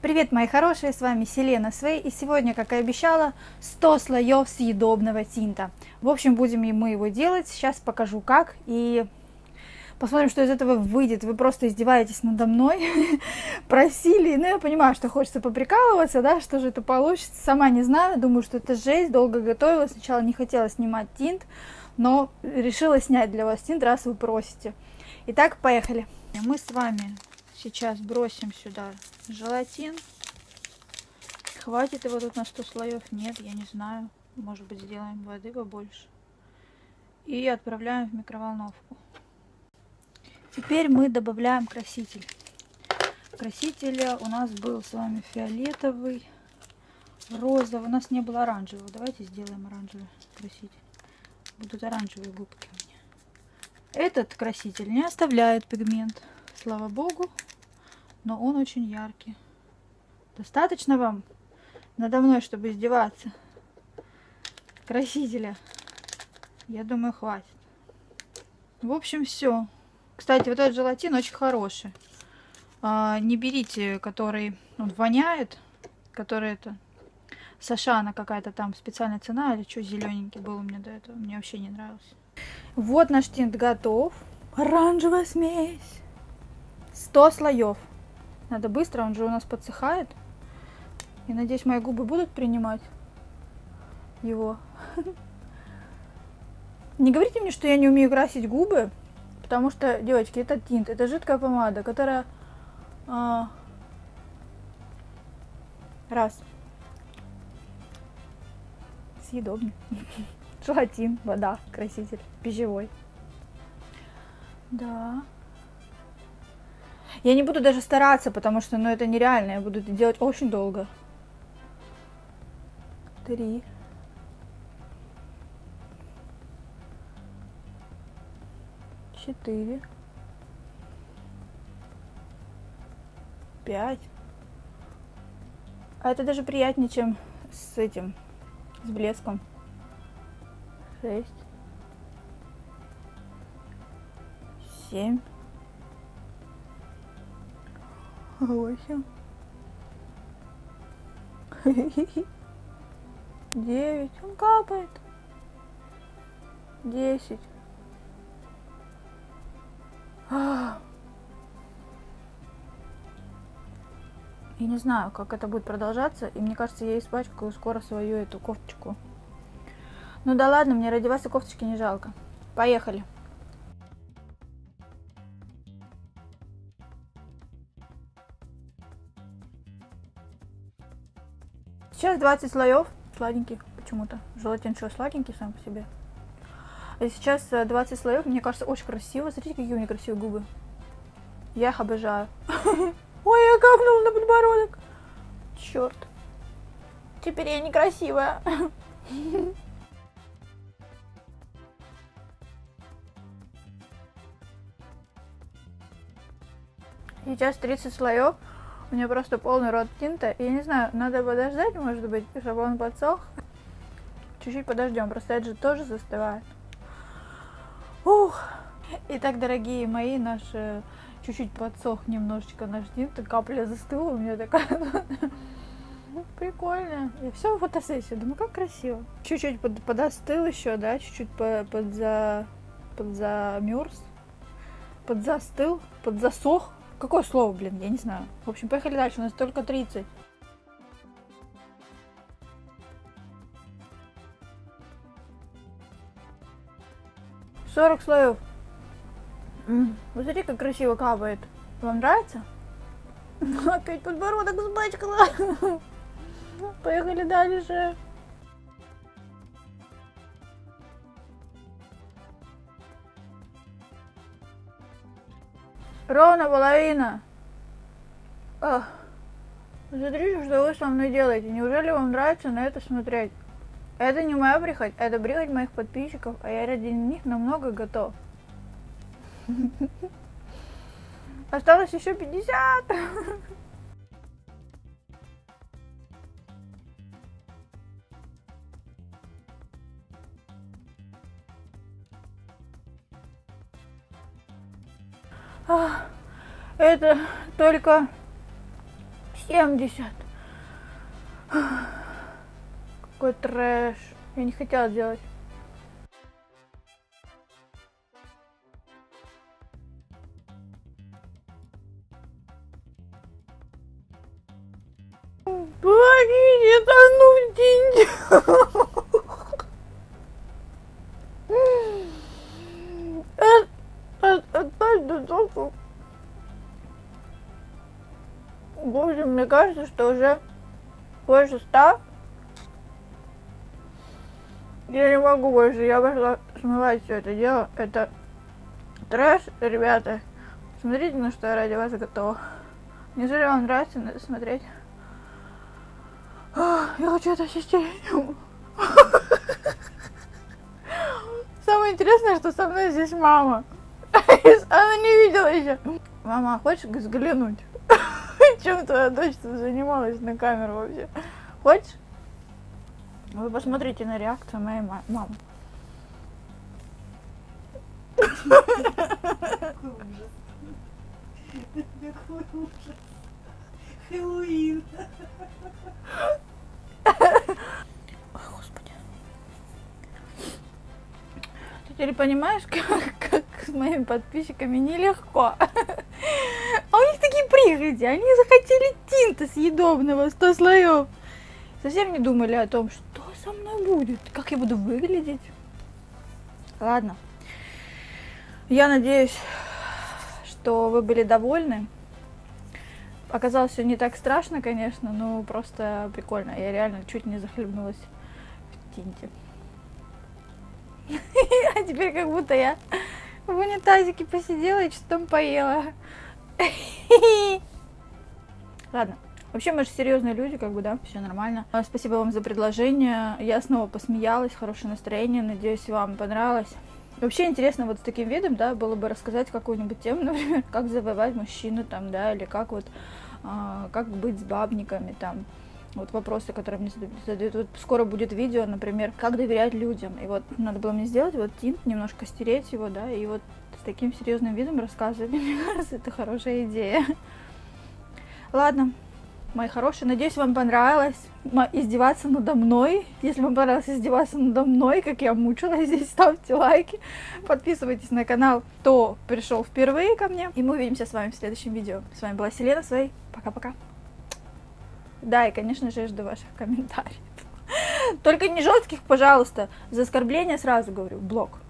Привет, мои хорошие, с вами Селена Свей, и сегодня, как и обещала, 100 слоев съедобного тинта. В общем, будем мы его делать, сейчас покажу как, и посмотрим, что из этого выйдет. Вы просто издеваетесь надо мной, просили, ну я понимаю, что хочется поприкалываться, да, что же это получится, сама не знаю, думаю, что это жесть, долго готовила, сначала не хотела снимать тинт, но решила снять для вас тинт, раз вы просите. Итак, поехали. Мы с вами сейчас бросим сюда желатин. Хватит его тут на 100 слоев? Нет, я не знаю. Может быть, сделаем воды побольше. И отправляем в микроволновку. Теперь мы добавляем краситель. Красителя у нас был с вами фиолетовый, розовый. У нас не было оранжевого. Давайте сделаем оранжевый краситель. Будут оранжевые губки у меня. Этот краситель не оставляет пигмент. Слава богу. Но он очень яркий. Достаточно вам надо мной, чтобы издеваться? Красителя. Я думаю, хватит. В общем, все. Кстати, вот этот желатин очень хороший. Не берите, который он воняет, который это Сашана какая-то там специальная цена или что, зелененький был у меня до этого. Мне вообще не нравился. Вот наш тинт готов. Оранжевая смесь. 100 слоев. Надо быстро, он же у нас подсыхает. И надеюсь, мои губы будут принимать его. Не говорите мне, что я не умею красить губы, потому что, девочки, это тинт, это жидкая помада, которая раз съедобный. Желатин, вода, краситель, пищевой. Да. Я не буду даже стараться, потому что, ну, это нереально. Я буду это делать очень долго. 3. 4. 5. А это даже приятнее, чем с этим, с блеском. 6. 7. 8. 9. Он капает. 10. Я не знаю, как это будет продолжаться. И мне кажется, я испачкаю скоро свою эту кофточку. Ну да ладно, мне ради вас и кофточки не жалко. Поехали. Сейчас 20 слоев сладеньких почему-то. Желатин что, сладенький сам по себе. А сейчас 20 слоев, мне кажется, очень красиво. Смотрите, какие у меня красивые губы. Я их обожаю. Ой, я капнула на подбородок. Черт. Теперь я некрасивая. Сейчас 30 слоев. У меня просто полный рот тинта. Я не знаю, надо подождать, может быть, чтобы он подсох. Чуть-чуть подождем, просто это же тоже застывает. Ух. Итак, дорогие мои, наш чуть-чуть подсох немножечко наш тинт. Капля застыла у меня такая. Прикольно. Я все в фотосессии. Думаю, как красиво. Чуть-чуть подостыл еще, да, чуть-чуть подзамерз. Подзастыл, подзасох. Какое слово, блин, я не знаю. В общем, поехали дальше, у нас только 30. — 40 слоев. Смотри, как красиво капает. Вам нравится? Опять подбородок сбачкала. Поехали дальше. Ровно половина. Смотрите, что вы со мной делаете. Неужели вам нравится на это смотреть? Это не моя прихоть, это прихоть моих подписчиков, а я ради них намного готов. Осталось еще 50. Это только 70. Какой трэш. Я не хотела делать. Помогите, тону в. Боже, мне кажется, что уже больше 100. Я не могу больше, я пошла смывать все это дело. Это трэш, ребята. Смотрите, на что я ради вас готова. Неужели вам нравится на это смотреть? Я хочу это сестерить. Самое интересное, что со мной здесь мама. Она не видела еще. Мама, хочешь взглянуть? Чем твоя дочь занималась на камеру вообще? Хочешь? Вы посмотрите на реакцию моей мамы. Какой ужас. Какой ужас. Хэллоуин. Ой, господи. Ты теперь понимаешь, как с моими подписчиками нелегко. А у них такие прихоти. Они захотели тинта съедобного 100 слоев. Совсем не думали о том, что со мной будет, как я буду выглядеть. Ладно. Я надеюсь, что вы были довольны. Оказалось, все не так страшно, конечно, но просто прикольно. Я реально чуть не захлебнулась в тинте. А теперь как будто я в унитазике посидела и что-то там поела. Ладно. Вообще, мы же серьезные люди, как бы, да, все нормально. Спасибо вам за предложение. Я снова посмеялась, хорошее настроение. Надеюсь, вам понравилось. Вообще интересно вот с таким видом, да, было бы рассказать какую-нибудь тему, например, как завоевать мужчину там, да, или как вот, как быть с бабниками там. Вот вопросы, которые мне задают. Вот скоро будет видео, например, как доверять людям. И вот надо было мне сделать вот тинт, немножко стереть его, да, и вот с таким серьезным видом рассказывать. Мне кажется, это хорошая идея. Ладно. Мои хорошие, надеюсь, вам понравилось издеваться надо мной. Если вам понравилось издеваться надо мной, как я мучилась здесь, ставьте лайки. Подписывайтесь на канал, кто пришел впервые ко мне. И мы увидимся с вами в следующем видео. С вами была Селена Свей. Пока-пока. Да, и, конечно же, я жду ваших комментариев. Только не жестких, пожалуйста. За оскорбление сразу говорю. Блок.